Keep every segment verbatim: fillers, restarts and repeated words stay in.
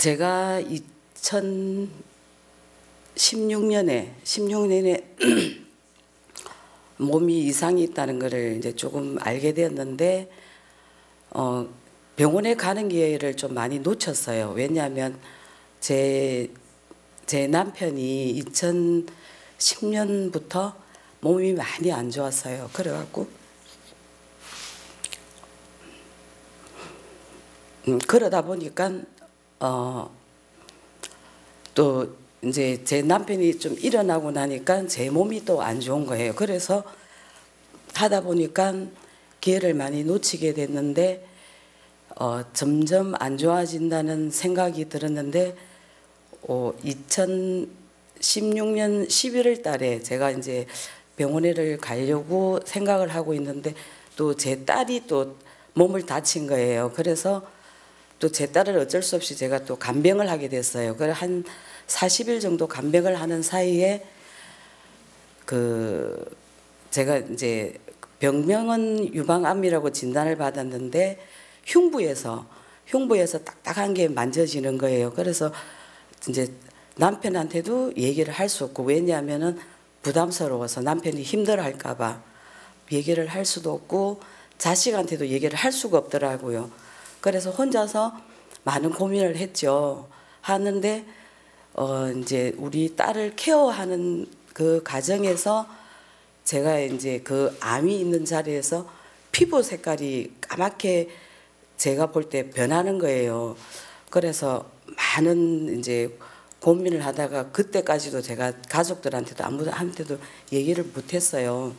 제가 이천십육 년에 십육 년에 몸이 이상이 있다는 것을 이제 조금 알게 되었는데 어, 병원에 가는 기회를 좀 많이 놓쳤어요. 왜냐하면 제, 제 남편이 이천십 년부터 몸이 많이 안 좋았어요. 그래갖고 음, 그러다 보니까 어, 또 이제 제 남편이 좀 일어나고 나니까 제 몸이 또 안 좋은 거예요. 그래서 하다 보니까 기회를 많이 놓치게 됐는데 어, 점점 안 좋아진다는 생각이 들었는데 어, 이천십육 년 십일월 달에 제가 이제 병원에를 가려고 생각을 하고 있는데 또 제 딸이 또 몸을 다친 거예요. 그래서 또 제 딸을 어쩔 수 없이 제가 또 간병을 하게 됐어요. 그래 한 사십 일 정도 간병을 하는 사이에 그 제가 이제 병명은 유방암이라고 진단을 받았는데 흉부에서 흉부에서 딱딱한 게 만져지는 거예요. 그래서 이제 남편한테도 얘기를 할 수 없고, 왜냐하면은 부담스러워서 남편이 힘들어할까 봐 얘기를 할 수도 없고 자식한테도 얘기를 할 수가 없더라고요. 그래서 혼자서 많은 고민을 했죠. 하는데 어 이제 우리 딸을 케어하는 그 과정에서 제가 이제 그 암이 있는 자리에서 피부 색깔이 까맣게 제가 볼 때 변하는 거예요. 그래서 많은 이제 고민을 하다가 그때까지도 제가 가족들한테도 아무한테도 얘기를 못했어요.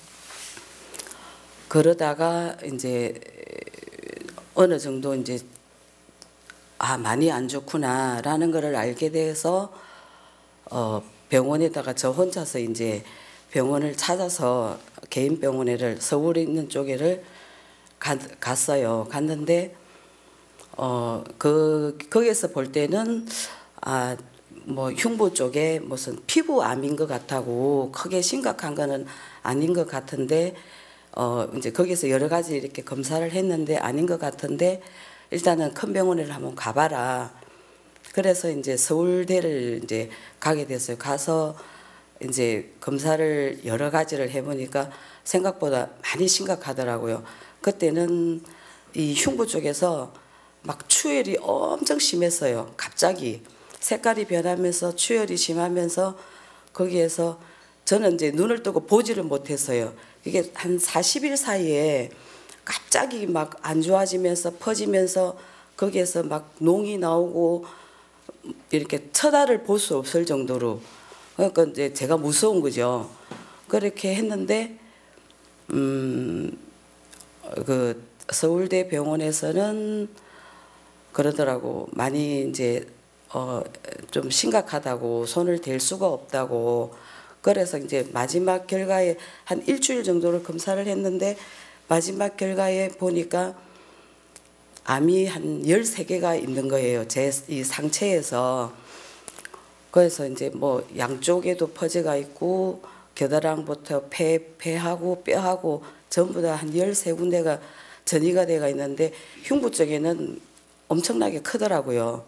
그러다가 이제 어느 정도 이제 아 많이 안 좋구나라는 것을 알게 돼서 어 병원에다가 저 혼자서 이제 병원을 찾아서 개인 병원에를 서울에 있는 쪽에를 가, 갔어요. 갔는데 어 그 거기에서 볼 때는 아 뭐 흉부 쪽에 무슨 피부암인 것 같다고 크게 심각한 거는 아닌 것 같은데 어 이제 거기서 여러 가지 이렇게 검사를 했는데 아닌 것 같은데 일단은 큰 병원을 한번 가봐라. 그래서 이제 서울대를 이제 가게 됐어요. 가서 이제 검사를 여러 가지를 해보니까 생각보다 많이 심각하더라고요. 그때는 이 흉부 쪽에서 막 추열이 엄청 심했어요. 갑자기 색깔이 변하면서 추열이 심하면서 거기에서 저는 이제 눈을 뜨고 보지를 못했어요. 이게 한 사십 일 사이에 갑자기 막 안 좋아지면서 퍼지면서 거기에서 막 농이 나오고 이렇게 처다를 볼 수 없을 정도로, 그러니까 이제 제가 무서운 거죠. 그렇게 했는데 음 그 서울대 병원에서는 그러더라고. 많이 이제 어 좀 심각하다고, 손을 댈 수가 없다고. 그래서 이제 마지막 결과에 한 일주일 정도를 검사를 했는데 마지막 결과에 보니까 암이 한 열세 개가 있는 거예요. 제 이 상체에서. 그래서 이제 뭐 양쪽에도 퍼져가 있고 겨드랑이부터 폐, 폐하고 뼈하고 전부 다 한 열세 군데가 전이가 돼가 있는데 흉부 쪽에는 엄청나게 크더라고요.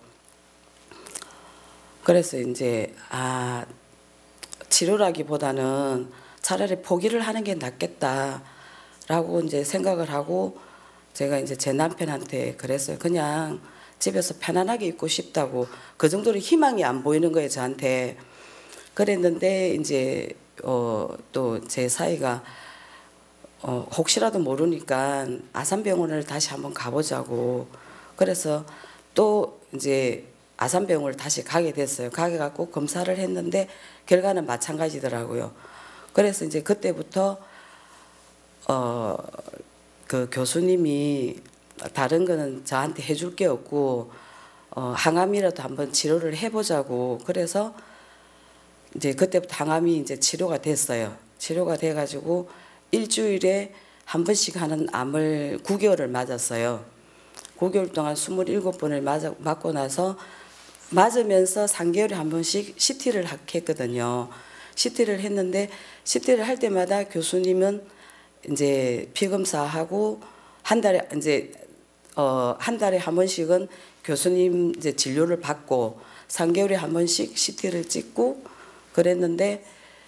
그래서 이제 아 치료라기보다는 차라리 포기를 하는 게 낫겠다라고 이제 생각을 하고 제가 이제 제 남편한테 그랬어요. 그냥 집에서 편안하게 있고 싶다고. 그 정도로 희망이 안 보이는 거예요, 저한테. 그랬는데 이제 어 또 제 사이가 어 혹시라도 모르니까 아산병원을 다시 한번 가보자고. 그래서 또 이제 아산병원을 다시 가게 됐어요. 가게 갖고 검사를 했는데 결과는 마찬가지더라고요. 그래서 이제 그때부터 어 그 교수님이 다른 거는 저한테 해줄 게 없고 어 항암이라도 한번 치료를 해보자고. 그래서 이제 그때부터 항암이 이제 치료가 됐어요. 치료가 돼가지고 일주일에 한 번씩 하는 암을 구 개월을 맞았어요. 구 개월 동안 스물일곱 번을 맞아, 맞고 나서 맞으면서 삼 개월에 한 번씩 씨티를 했거든요. 씨티를 했는데 씨티를 할 때마다 교수님은 이제 피검사하고 한 달에 이제 어 한 달에 한 번씩은 교수님 이제 진료를 받고 삼 개월에 한 번씩 씨티를 찍고 그랬는데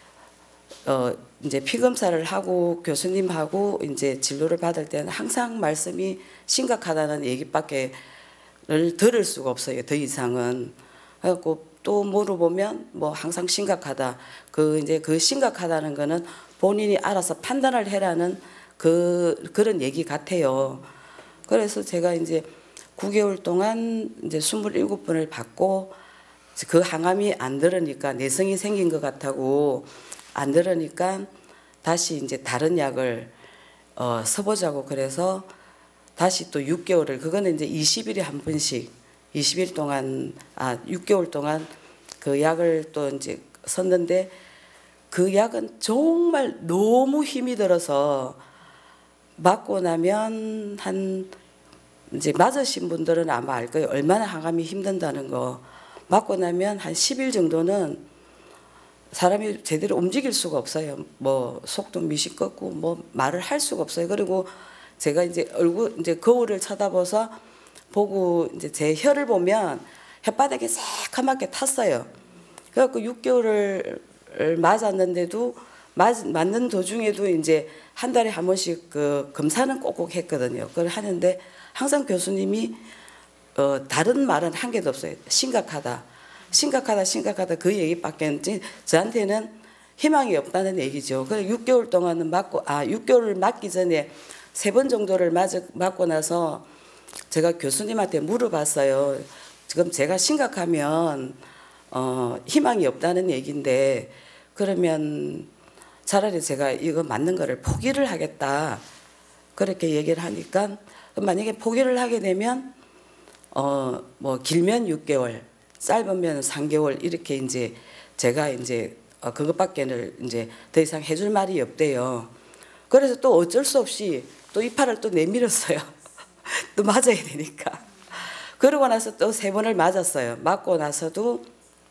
어 이제 피 검사를 하고 교수님하고 이제 진료를 받을 때는 항상 말씀이 심각하다는 얘기밖에 를 들을 수가 없어요. 더 이상은. 그래갖고 또 물어보면 뭐 항상 심각하다. 그 이제 그 심각하다는 거는 본인이 알아서 판단을 해라는 그 그런 얘기 같아요. 그래서 제가 이제 구 개월 동안 이제 이십칠 번을 받고 그 항암이 안 들으니까 내성이 생긴 것 같다고 안 들으니까 다시 이제 다른 약을 어, 써보자고 그래서 다시 또 육 개월을 그거는 이제 이십 일에 한 번씩 이십 일 동안 아 육 개월 동안 그 약을 또 이제 썼는데 그 약은 정말 너무 힘이 들어서 맞고 나면 한 이제 맞으신 분들은 아마 알 거예요. 얼마나 항암이 힘든다는 거. 맞고 나면 한 십 일 정도는 사람이 제대로 움직일 수가 없어요. 뭐 속도 미식겁고 뭐 말을 할 수가 없어요. 그리고 제가 이제 얼굴 이제 거울을 쳐다봐서 보고 이제 제 혀를 보면 혓바닥에 새카맣게 탔어요. 그래갖고 육 개월을 맞았는데도 맞, 맞는 도중에도 이제 한 달에 한 번씩 그 검사는 꼭꼭 했거든요. 그걸 하는데 항상 교수님이 어, 다른 말은 한 개도 없어요. 심각하다. 심각하다 심각하다 그 얘기밖에 저한테는 희망이 없다는 얘기죠. 그래서 육 개월 동안은 맞고 아 육 개월을 맞기 전에 세 번 정도를 맞, 맞고 나서 제가 교수님한테 물어봤어요. 지금 제가 심각하면 어, 희망이 없다는 얘기인데 그러면 차라리 제가 이거 맞는 거를 포기를 하겠다. 그렇게 얘기를 하니까 만약에 포기를 하게 되면 어, 뭐 길면 육 개월, 짧으면 삼 개월 이렇게 이제 제가 이제 어, 그것밖에는 이제 더 이상 해줄 말이 없대요. 그래서 또 어쩔 수 없이 또 이 팔을 또 내밀었어요. 또 맞아야 되니까. 그러고 나서 또 세 번을 맞았어요. 맞고 나서도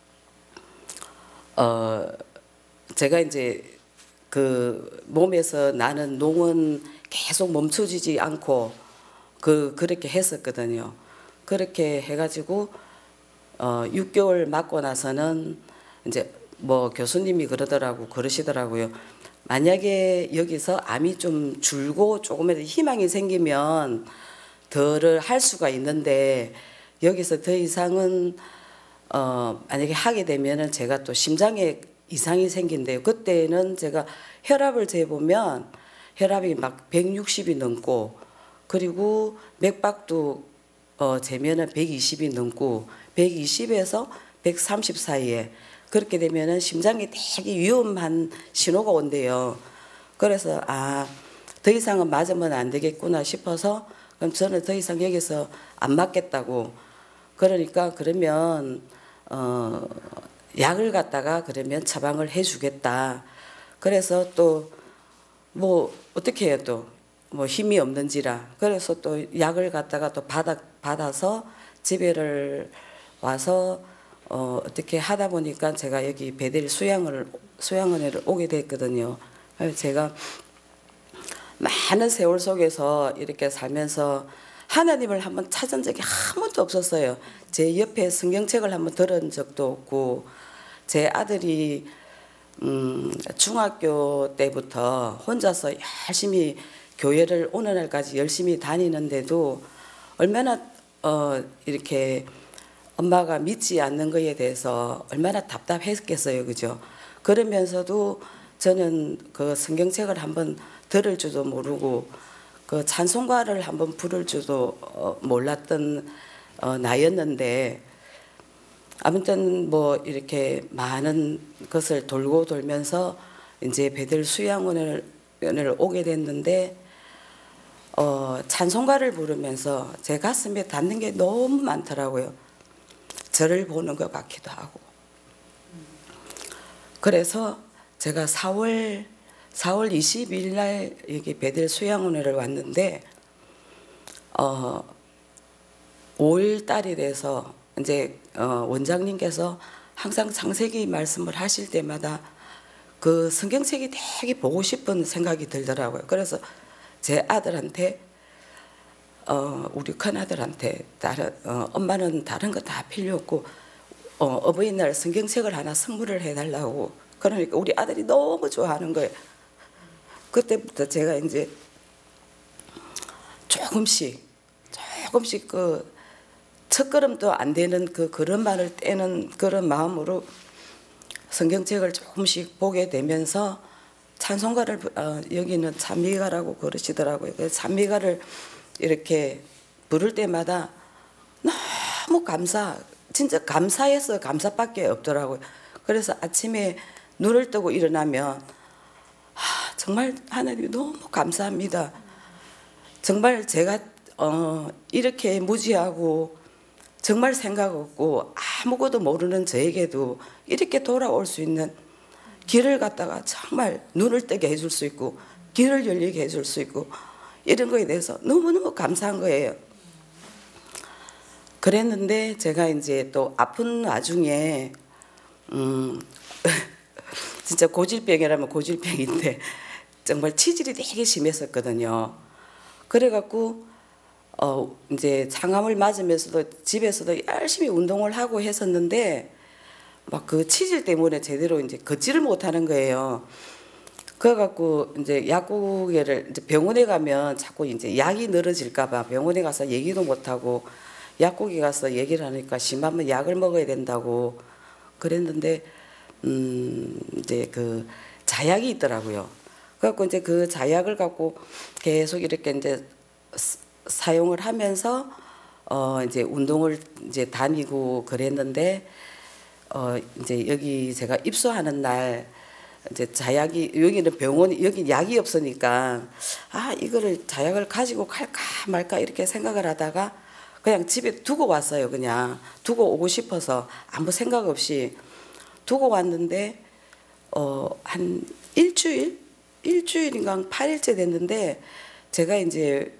어 제가 이제 그 몸에서 나는 농은 계속 멈춰지지 않고 그 그렇게 했었거든요. 그렇게 해가지고 어 육 개월 맞고 나서는 이제 뭐 교수님이 그러더라고 그러시더라고요. 만약에 여기서 암이 좀 줄고 조금이라도 희망이 생기면 덜을 할 수가 있는데 여기서 더 이상은 어 만약에 하게 되면은 제가 또 심장에 이상이 생긴대요. 그때는 제가 혈압을 재보면 혈압이 막 백육십이 넘고 그리고 맥박도 어 재면은 백이십이 넘고 백이십에서 백삼십 사이에 그렇게 되면은 심장이 되게 위험한 신호가 온대요. 그래서 아, 더 이상은 맞으면 안 되겠구나 싶어서 그럼 저는 더 이상 여기서 안 맞겠다고. 그러니까 그러면 어, 약을 갖다가 그러면 처방을 해주겠다. 그래서 또 뭐 어떻게 해요 또 뭐 힘이 없는지라. 그래서 또 약을 갖다가 또 받아 받아서 집에를 와서 어, 어떻게 하다 보니까 제가 여기 베델 수양을 수양원에를 오게 됐거든요. 그래서 제가 많은 세월 속에서 이렇게 살면서 하나님을 한번 찾은 적이 한 번도 없었어요. 제 옆에 성경책을 한번 들은 적도 없고 제 아들이 음, 중학교 때부터 혼자서 열심히 교회를 오는 날까지 열심히 다니는데도 얼마나 어, 이렇게 엄마가 믿지 않는 거에 대해서 얼마나 답답했겠어요. 그죠? 그러면서도 저는 그 성경책을 한번 들을 줄도 모르고 그 찬송가를 한번 부를 줄도 몰랐던 나였는데 아무튼 뭐 이렇게 많은 것을 돌고 돌면서 이제 베델 수양원을 오게 됐는데 어, 찬송가를 부르면서 제 가슴에 닿는 게 너무 많더라고요. 저를 보는 것 같기도 하고. 그래서 제가 사월 사월 이십일 날 여기 베델 수양원회를 왔는데 어, 오일 달이 돼서 이제 어, 원장님께서 항상 창세기 말씀을 하실 때마다 그 성경책이 되게 보고 싶은 생각이 들더라고요. 그래서 제 아들한테 어, 우리 큰아들한테 다른 어, 엄마는 다른 거 다 필요 없고 어, 어버이날 성경책을 하나 선물을 해달라고. 그러니까 우리 아들이 너무 좋아하는 거예요. 그때부터 제가 이제 조금씩 조금씩 그 첫걸음도 안 되는 그 걸음만을 떼는 그런 마음으로 성경책을 조금씩 보게 되면서 찬송가를 어, 여기는 찬미가라고 그러시더라고요. 그 찬미가를 이렇게 부를 때마다 너무 감사, 진짜 감사해서 감사밖에 없더라고요. 그래서 아침에 눈을 뜨고 일어나면 아, 정말 하나님 너무 감사합니다. 정말 제가 어, 이렇게 무지하고 정말 생각 없고 아무것도 모르는 저에게도 이렇게 돌아올 수 있는 길을 갖다가 정말 눈을 뜨게 해줄 수 있고 길을 열리게 해줄 수 있고 이런 거에 대해서 너무너무 감사한 거예요. 그랬는데 제가 이제 또 아픈 와중에 음 진짜 고질병이라면 고질병인데 정말 치질이 되게 심했었거든요. 그래갖고 어 이제 장암을 맞으면서도 집에서도 열심히 운동을 하고 했었는데 막 그 치질 때문에 제대로 이제 걷지를 못하는 거예요. 그래갖고 이제 약국에를 이제 병원에 가면 자꾸 이제 약이 늘어질까봐 병원에 가서 얘기도 못하고 약국에 가서 얘기를 하니까 심하면 약을 먹어야 된다고 그랬는데 음 이제 그 자약이 있더라고요. 그래갖고 이제 그 자약을 갖고 계속 이렇게 이제 사용을 하면서 어 이제 운동을 이제 다니고 그랬는데 어 이제 여기 제가 입소하는 날 이제 자약이 여기는 병원이 여기 약이 없으니까 아 이거를 자약을 가지고 갈까 말까 이렇게 생각을 하다가 그냥 집에 두고 왔어요. 그냥 두고 오고 싶어서 아무 생각 없이 두고 왔는데 어 한 일주일 일주일인가 팔 일째 됐는데 제가 이제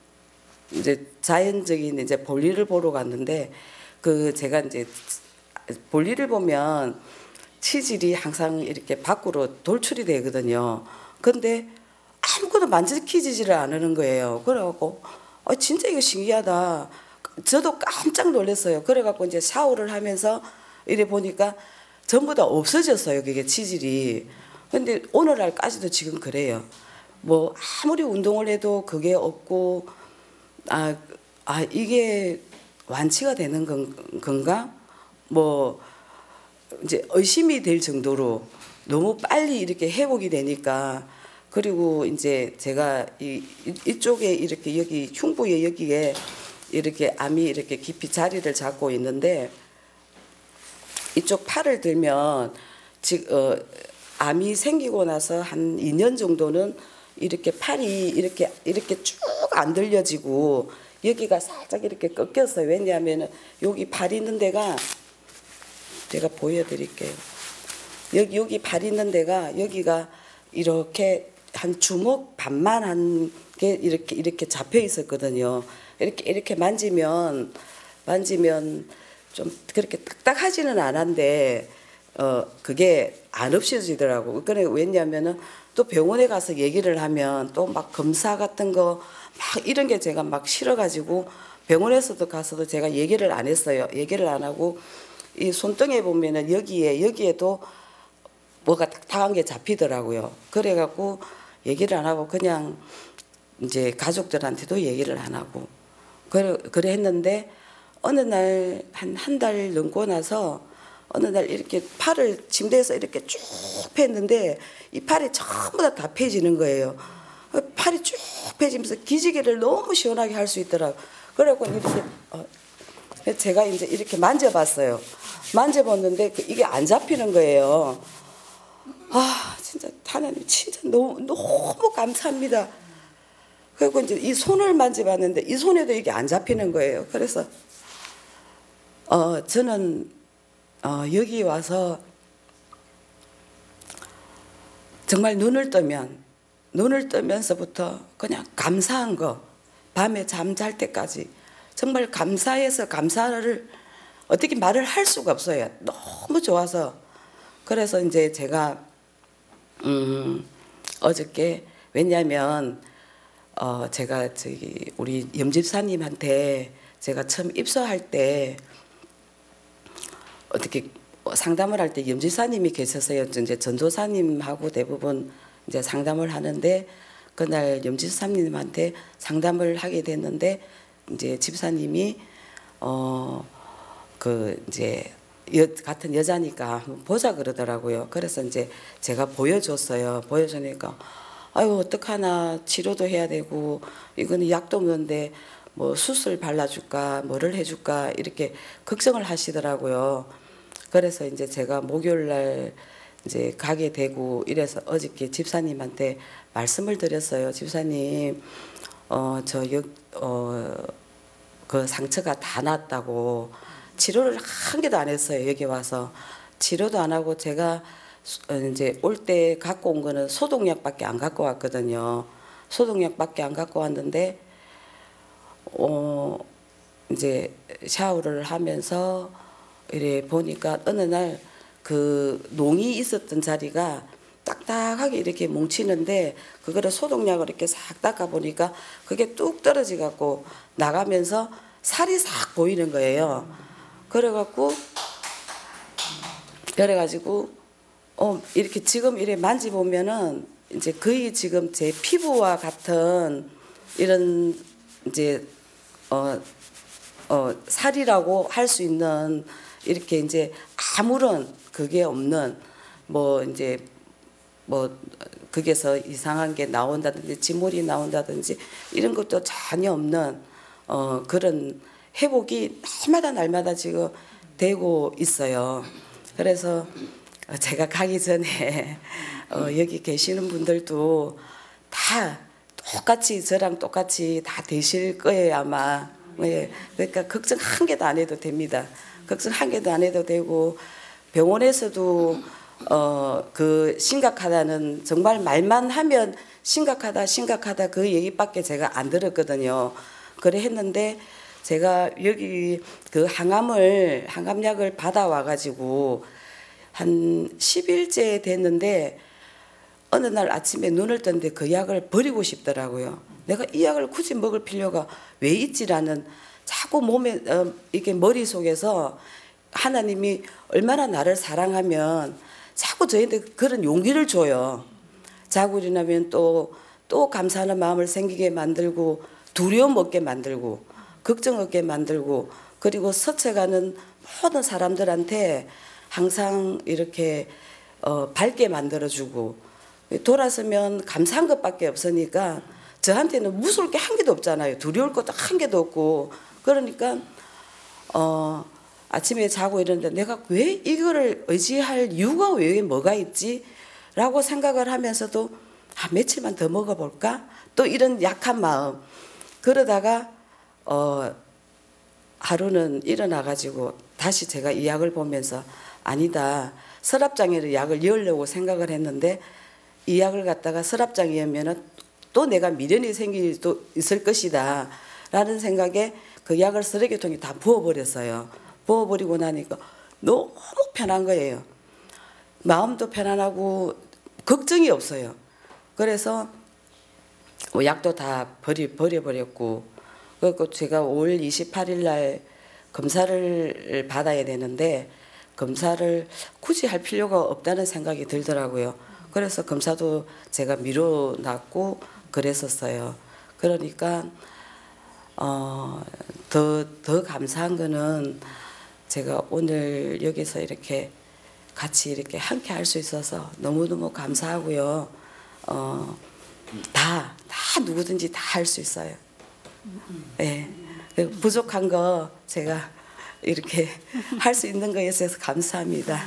이제 자연적인 이제 볼일을 보러 갔는데 그 제가 이제 볼일을 보면 치질이 항상 이렇게 밖으로 돌출이 되거든요. 근데 아무것도 만지키지를 않는 거예요. 그래갖고 아, 진짜 이거 신기하다. 저도 깜짝 놀랐어요. 그래갖고 이제 샤워를 하면서 이래 보니까 전부 다 없어졌어요. 그게 치질이. 근데 오늘날까지도 지금 그래요. 뭐 아무리 운동을 해도 그게 없고 아, 아 이게 완치가 되는 건, 건가? 뭐 이제 의심이 될 정도로 너무 빨리 이렇게 회복이 되니까 그리고 이제 제가 이 이쪽에 이렇게 여기 흉부에 여기에 이렇게 암이 이렇게 깊이 자리를 잡고 있는데 이쪽 팔을 들면 지금 어, 암이 생기고 나서 한 이 년 정도는 이렇게 팔이 이렇게 이렇게 쭉 안 들려지고 여기가 살짝 이렇게 꺾였어요. 왜냐하면 여기 팔 있는 데가 제가 보여드릴게요. 여기 여기 발 있는 데가 여기가 이렇게 한 주먹 반만 한 게 이렇게 이렇게 잡혀 있었거든요. 이렇게 이렇게 만지면 만지면 좀 그렇게 딱딱하지는 않은데 어 그게 안 없어지더라고. 그래 왜냐하면은 또 병원에 가서 얘기를 하면 또 막 검사 같은 거 막 이런 게 제가 막 싫어가지고 병원에서도 가서도 제가 얘기를 안 했어요. 얘기를 안 하고 이 손등에 보면은 여기에 여기에도 뭐가 딱딱한 게 잡히더라고요. 그래갖고 얘기를 안 하고 그냥 이제 가족들한테도 얘기를 안 하고 그래 그래 했는데 어느 날 한 한 달 넘고 나서 어느 날 이렇게 팔을 침대에서 이렇게 쭉 폈는데 이 팔이 전부 다 다 펴지는 거예요. 팔이 쭉 펴지면서 기지개를 너무 시원하게 할 수 있더라고요. 그래갖고 이렇게 어, 제가 이제 이렇게 만져봤어요. 만져봤는데 이게 안 잡히는 거예요. 아 진짜 하나님 진짜 너무 너무 감사합니다. 그리고 이제 이 손을 만져봤는데 이 손에도 이게 안 잡히는 거예요. 그래서 어 저는 어 여기 와서 정말 눈을 뜨면 눈을 뜨면서부터 그냥 감사한 거 밤에 잠잘 때까지 정말 감사해서 감사를 어떻게 말을 할 수가 없어요. 너무 좋아서. 그래서 이제 제가 음 어저께 왜냐하면 어 제가 저기 우리 염집사님한테 제가 처음 입소할 때 어떻게 상담을 할 때 염집사님이 계셔서요. 이제 전도사님하고 대부분 이제 상담을 하는데 그날 염집사님한테 상담을 하게 됐는데 이제 집사님이 어 그 이제 여, 같은 여자니까 보자 그러더라고요. 그래서 이제 제가 보여줬어요. 보여주니까 아유 어떡하나 치료도 해야 되고 이거는 약도 없는데 뭐 수술 발라줄까 뭐를 해줄까 이렇게 걱정을 하시더라고요. 그래서 이제 제가 목요일 날 이제 가게 되고 이래서 어저께 집사님한테 말씀을 드렸어요. 집사님 어저어그 상처가 다 났다고 치료를 한 개도 안 했어요. 여기 와서 치료도 안 하고 제가 이제 올 때 갖고 온 거는 소독약밖에 안 갖고 왔거든요. 소독약밖에 안 갖고 왔는데 어 이제 샤워를 하면서 이래 보니까 어느 날 그 농이 있었던 자리가 딱딱하게 이렇게 뭉치는데 그거를 소독약을 이렇게 싹 닦아 보니까 그게 뚝 떨어져 갖고 나가면서 살이 싹 보이는 거예요. 그래갖고 그래가지고 어 이렇게 지금 이래 만지보면은 이제 거의 지금 제 피부와 같은 이런 이제 어 어 살이라고 할 수 있는 이렇게 이제 아무런 그게 없는 뭐 이제 뭐 거기서 이상한 게 나온다든지 진물이 나온다든지 이런 것도 전혀 없는 어 그런 회복이 날마다 날마다 지금 되고 있어요. 그래서 제가 가기 전에 어 여기 계시는 분들도 다 똑같이 저랑 똑같이 다 되실 거예요 아마. 네. 그러니까 걱정 한 개도 안 해도 됩니다. 걱정 한 개도 안 해도 되고 병원에서도 어 그 심각하다는 정말 말만 하면 심각하다 심각하다 그 얘기밖에 제가 안 들었거든요. 그래 했는데 제가 여기 그 항암을 항암약을 받아와 가지고 한 십 일째 됐는데 어느 날 아침에 눈을 떴는데 그 약을 버리고 싶더라고요. 내가 이 약을 굳이 먹을 필요가 왜 있지라는 자꾸 몸에 어, 이게 머릿속에서 하나님이 얼마나 나를 사랑하면 자꾸 저희한테 그런 용기를 줘요. 자고 일어나면 또, 또 감사하는 마음을 생기게 만들고 두려움 없게 만들고 걱정 없게 만들고 그리고 스쳐가는 모든 사람들한테 항상 이렇게 어, 밝게 만들어주고 돌아서면 감사한 것밖에 없으니까 저한테는 무서울 게 한 개도 없잖아요. 두려울 것도 한 개도 없고 그러니까 어, 아침에 자고 이러는데 내가 왜 이거를 의지할 이유가 왜 뭐가 있지? 라고 생각을 하면서도 아, 며칠만 더 먹어볼까? 또 이런 약한 마음 그러다가 어, 하루는 일어나가지고 다시 제가 이 약을 보면서 아니다. 서랍장에 약을 넣으려고 생각을 했는데 이 약을 갖다가 서랍장에 넣으면 또 내가 미련이 생길 수도 있을 것이다 라는 생각에 그 약을 쓰레기통에 다 부어버렸어요. 부어버리고 나니까 너무 편한 거예요. 마음도 편안하고 걱정이 없어요. 그래서 약도 다 버리, 버려버렸고 그리고 제가 오월 이십팔일 날 검사를 받아야 되는데 검사를 굳이 할 필요가 없다는 생각이 들더라고요. 그래서 검사도 제가 미뤄놨고 그랬었어요. 그러니까 어, 더, 더 감사한 거는 제가 오늘 여기서 이렇게 같이 이렇게 함께 할 수 있어서 너무너무 감사하고요. 어, 다, 다 누구든지 다 할 수 있어요. 네. 부족한 거 제가 이렇게 할 수 있는 거에 있어서 감사합니다.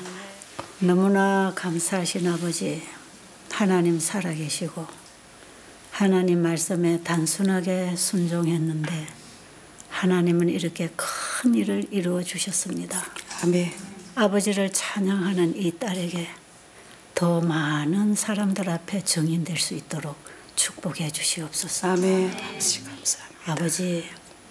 너무나 감사하신 아버지, 하나님 살아계시고 하나님 말씀에 단순하게 순종했는데 하나님은 이렇게 큰 일을 이루어 주셨습니다. 아멘. 아버지를 찬양하는 이 딸에게 더 많은 사람들 앞에 증인될 수 있도록 축복해 주시옵소서. 아멘. 감사합니다. 아버지,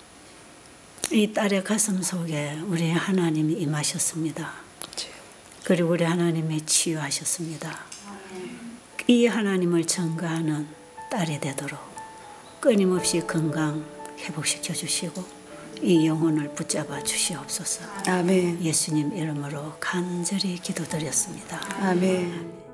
이 딸의 가슴 속에 우리 하나님이 임하셨습니다. 그리고 우리 하나님이 치유하셨습니다. 이 하나님을 증거하는 딸이 되도록 끊임없이 건강 회복시켜 주시고 이 영혼을 붙잡아 주시옵소서. 아멘. 예수님 이름으로 간절히 기도드렸습니다. 아멘.